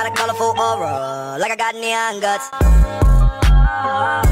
got a colorful aura, like I got neon guts.